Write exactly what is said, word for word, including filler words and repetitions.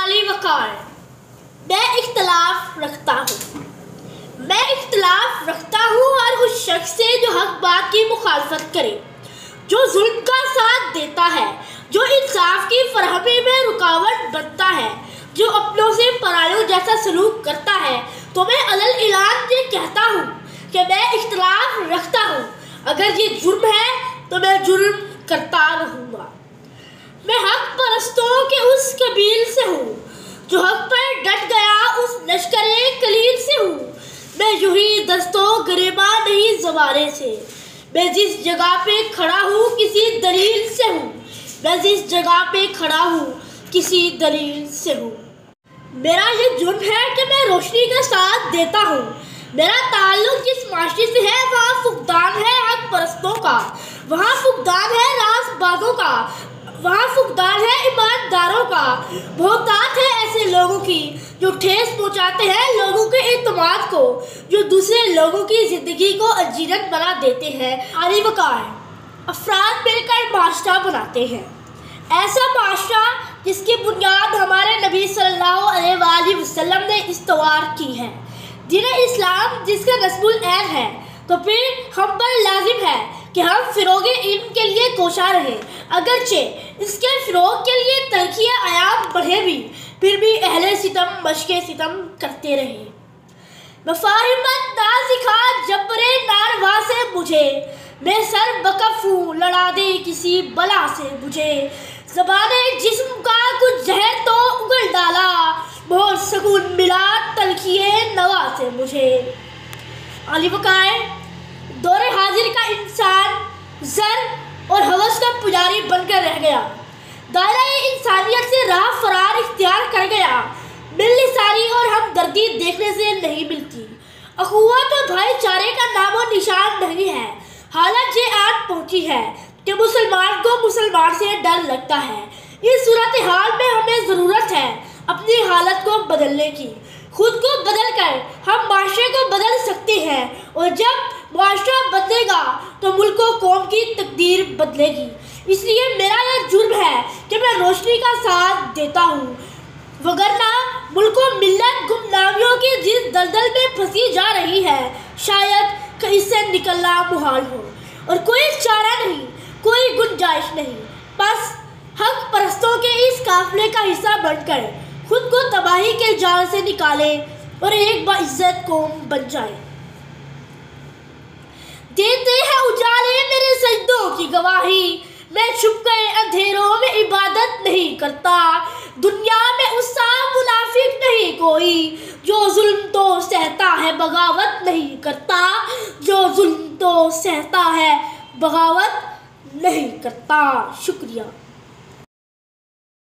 علی وقار، میں اختلاف رکھتا ہوں میں اختلاف رکھتا ہوں ہر اس شخص سے جو حق بات کی مخالفت کرے، جو ظلم کا ساتھ دیتا ہے، جو انصاف کی فراہمی میں رکاوٹ بنتا ہے، جو اپنوں سے پرائیوں جیسا سلوک کرتا ہے۔ تو میں علل اعلان یہ کہتا ہوں کہ میں اختلاف رکھتا ہوں۔ اگر یہ جرم ہے تو میں جرم کرتا رہوں گا۔ میں حق پرستوں کے اس قبیل سے ہوں جو حق پر ڈٹ گیا، اس لشکر قلیل سے ہوں۔ میں یوں ہی دست و گریباں نہیں زمانے سے، میں جس جگہ پہ کھڑا ہوں کسی دلیل سے ہوں میں جس جگہ پہ کھڑا ہوں کسی دلیل سے ہوں۔ میرا یہ جرم ہے کہ میں روشنی کا ساتھ دیتا ہوں۔ میرا تعلق جس معاشرے سے ہے وہاں فقدان ہے حق پرستوں کا، وہاں فقدان ہے راست بازوں کا، وہاں فقدان ہے ایمانداروں کا، بہتات ہے ایسے لوگوں کی جو ٹھیس پہنچاتے ہیں لوگوں کے اعتماد کو، جو دوسرے لوگوں کی زندگی کو اجیرت بنا دیتے ہیں۔ علی وقار، افراد مل کر معاشرہ بناتے ہیں، ایسا معاشرہ جس کی بنیاد ہمارے نبی صلی اللہ علیہ وآلہ وسلم نے استوار کی ہے، دین اسلام جس کا نصب العین ہے۔ تو پھر ہم پر لازم ہے کہ ہم فروغ علم کے لیے کوشاں رہیں، اگرچہ اس کے فروغ کے لیے تلخی ایام بڑھے بھی، پھر بھی اہل ستم مشق ستم کرتے رہیں۔ مفاہمت نہ سکھا جبر ناروا سے مجھے، میں سر بکف ہوں لڑا دے کسی بلا سے مجھے۔ زبان جسم کا کچھ زہر تو اگل ڈالا، بہت سکون ملا تلخی نوا سے مجھے۔ علی وقار، دور حاضر کا انسان زر اور ہوس کا پجاری بن کر رہ گیا، دائرہ انسانیت سے راہ فرار اختیار کر گیا۔ ملنے ساری اور ہمدردی دیکھنے سے نہیں ملتی، اخوت و بھائی چارے کا نام و نشان نہیں ہے۔ حالت یہ آن پہنچی ہے کہ مسلمان کو مسلمان سے ڈر لگتا ہے۔ اس صورتحال میں ہمیں ضرورت ہے اپنی حالت کو بدلنے کی۔ خود کو بدل کر ہم معاشرے کو بدل سکتے ہیں، اور جب معاشرہ بدلے گا تو ملک و قوم کی تقدیر بدلے گی۔ اس لیے میرا یہ جرم ہے کہ میں روشنی کا ساتھ دیتا ہوں، وگرنہ ملک و ملت گمنامیوں کی جس دلدل میں پھنسی جا رہی ہے شاید کہ اس سے نکلنا محال ہو، اور کوئی چارہ نہیں، کوئی گنجائش نہیں۔ بس حق پرستوں کے اس قافلے کا حصہ بن کر خود کو تباہی کے جال سے نکالیں اور ایک باعزت قوم بن جائیں۔ دیتے ہیں اجالے میرے سجدوں کی گواہی، میں چھپ گئے اندھیروں میں عبادت نہیں کرتا۔ دنیا میں اس سا منافق نہیں کوئی جو ظلم تو سہتا ہے بغاوت نہیں کرتا، جو ظلم تو سہتا ہے بغاوت نہیں کرتا۔ شکریہ۔